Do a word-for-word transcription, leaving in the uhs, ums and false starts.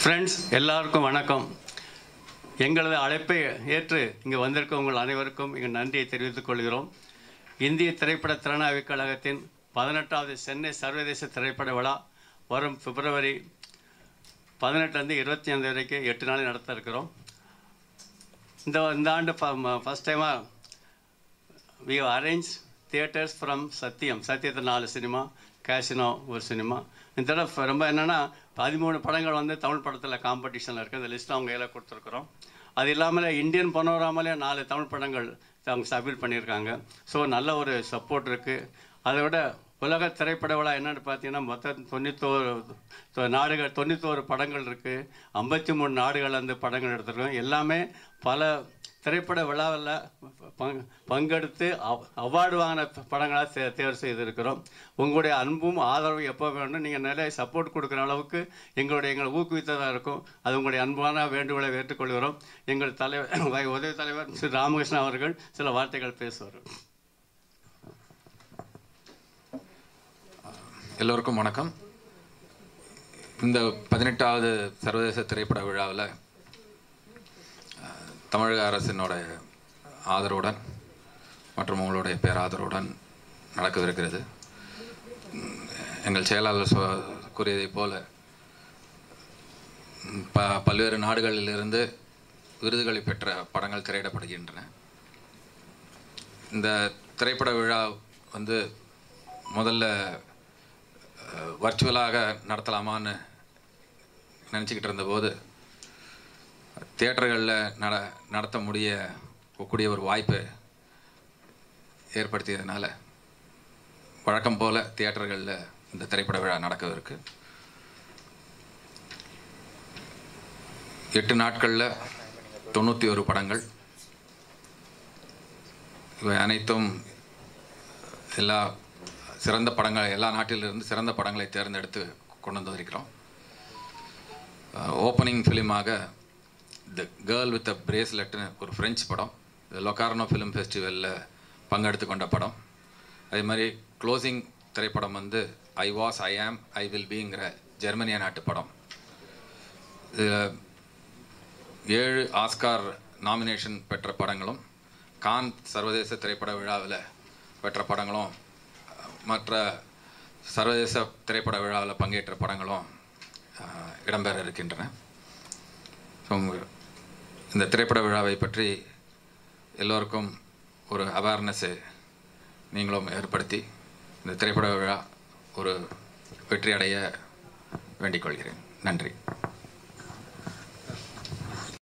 Friends எல்லாருக்கும் வணக்கம். எங்களது அழைப்பை ஏற்று இங்கே வந்திருக்க உங்கள் அனைவருக்கும் எங்கள் நன்றியை தெரிவித்துக் கொள்கிறோம். இந்திய திரைப்பட திறனாய்வுக் கழகத்தின் பதினெட்டாவது சென்னை சர்வதேச திரைப்பட விழா வரும் பிப்ரவரி பதினெட்டுலேருந்து இருபத்தி ஐந்து வரைக்கும் எட்டு நாள் நடத்த இருக்கிறோம். இந்த இந்த ஆண்டு ஃபஸ்ட் டைமாக வி அரேஞ்ச் தியேட்டர்ஸ் ஃப்ரம் சத்தியம் சத்தியத்தில் நாலு சினிமா, கேசினோ ஒரு சினிமா. இந்த தடவை ரொம்ப என்னென்னா பதிமூணு படங்கள் வந்து தமிழ் படத்தில் காம்படிஷனில் இருக்குது. இந்த லிஸ்ட்டு அவங்க கையில் கொடுத்துருக்குறோம். அது இல்லாமல் இந்தியன் பனோராமாலே நாலு தமிழ் படங்கள் அவங்க சப்மிட் பண்ணியிருக்காங்க. ஸோ நல்ல ஒரு சப்போர்ட் இருக்குது. அதை விட உலக திரைப்பட விழா என்னென்னு பார்த்தீங்கன்னா மொத்தம் தொண்ணூத்தோரு நாடுகள் தொண்ணூத்தோரு படங்கள் இருக்குது. ஐம்பத்தி மூணு நாடுகள் அந்த படங்கள் எடுத்துருக்கோம். எல்லாமே பல திரைப்பட விழாவில் பங் பங்கெடுத்து அவ் அவார்டு வாங்கின படங்களாக தே தேர்வு செய்திருக்கிறோம். உங்களுடைய அன்பும் ஆதரவும் எப்போ வேணும், நீங்கள் நிறைய சப்போர்ட் கொடுக்குற அளவுக்கு எங்களுடைய எங்களை ஊக்குவித்ததாக இருக்கும். அது உங்களுடைய அன்பான வேண்டுகோளை ஏற்றுக்கொள்கிறோம். எங்கள் தலைவர் உதவி தலைவர் ஸ்ரீ ராமகிருஷ்ணன் அவர்கள் சில வார்த்தைகள் பேசுவார். எல்லோருக்கும் வணக்கம். இந்த பதினெட்டாவது சர்வதேச திரைப்பட விழாவில் தமிழக அரசினோட ஆதரவுடன் மற்றும் உங்களுடைய பேராதரவுடன் நடக்கவிருக்கிறது. எங்கள் செயலாளர் சொ கூறியதைப் போல ப பல்வேறு நாடுகளிலிருந்து விருதுகளை பெற்ற படங்கள் திரையிடப்படுகின்றன. இந்த திரைப்பட விழா வந்து முதல்ல வர்ச்சுவலாக நடத்தலாமான்னு நினச்சிக்கிட்டு இருந்தபோது தியேட்டர்களில் நட நடத்த முடிய கூடிய ஒரு வாய்ப்பு ஏற்படுத்தியதுனால வழக்கம் போல் தியேட்டர்களில் இந்த திரைப்பட விழா நடக்கவிருக்கு. எட்டு நாட்களில் தொண்ணூற்றி ஒரு படங்கள். இவை அனைத்தும் எல்லா சிறந்த படங்கள், எல்லா நாட்டிலிருந்து சிறந்த படங்களை தேர்ந்தெடுத்து கொண்டு வந்திருக்கிறோம். ஓப்பனிங் ஃபிலிமாக த கேர்ள் வித் அ பிரேஸ்லெட்னு ஒரு ஃப்ரெஞ்சு படம், லொகார்னோ ஃபிலிம் ஃபெஸ்டிவலில் பங்கெடுத்து கொண்ட படம். அதே மாதிரி க்ளோசிங் திரைப்படம் வந்து ஐ வாஸ் ஐ ஆம் ஐ வில் பிங்கிற ஜெர்மனிய நாட்டு படம். இதில் ஏழு ஆஸ்கார் நாமினேஷன் பெற்ற படங்களும், காந்த் சர்வதேச திரைப்பட விழாவில் பெற்ற படங்களும், மற்ற சர்வதேச திரைப்பட விழாவில் பங்கேற்ற படங்களும் இடம்பெற இருக்கின்றன. இந்த திரைப்பட விழாவை பற்றி எல்லோருக்கும் ஒரு அவேர்னஸை நீங்களும் ஏற்படுத்தி இந்த திரைப்பட விழா ஒரு வெற்றி அடைய வேண்டிக் கொள்கிறேன். நன்றி.